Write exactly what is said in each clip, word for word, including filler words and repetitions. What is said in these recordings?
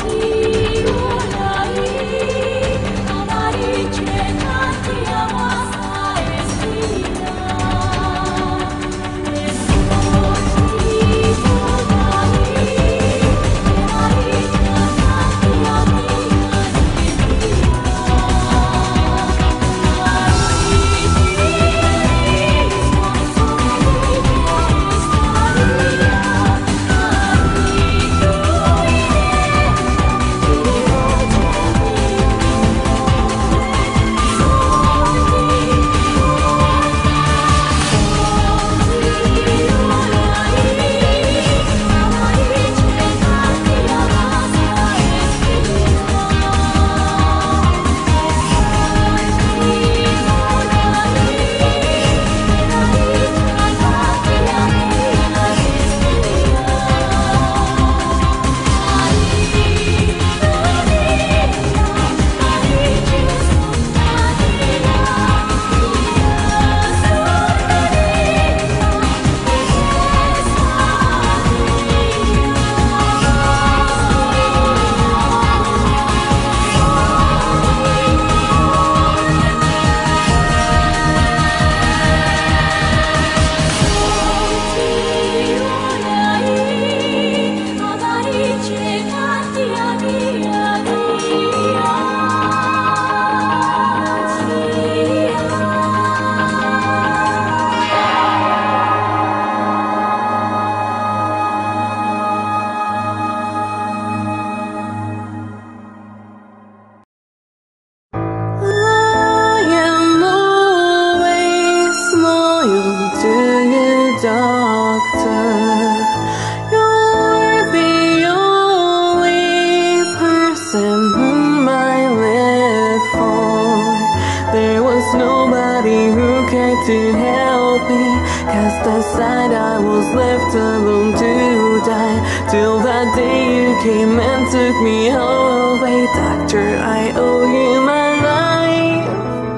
To help me cast aside, I was left alone to die. Till that day you came and took me away. Doctor, I owe you my life.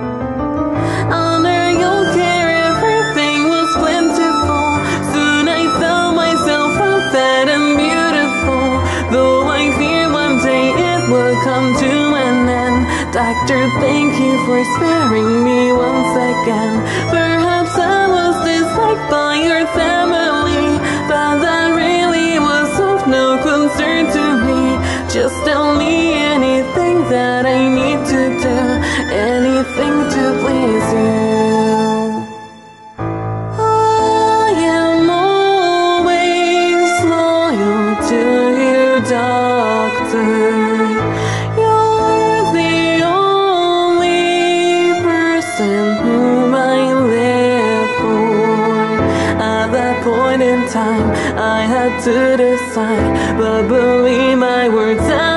Under your care everything was plentiful. Soon I found myself out fat and beautiful. Though I fear one day it will come to an end. Doctor, thank you for sparing me once again. Perhaps I was disliked by your family, but that really was of no concern to me. Just tell me anything that I need to do, anything to please you. I am always loyal to you, doctor. Whom I live for. At that point in time, I had to decide, but believe my words.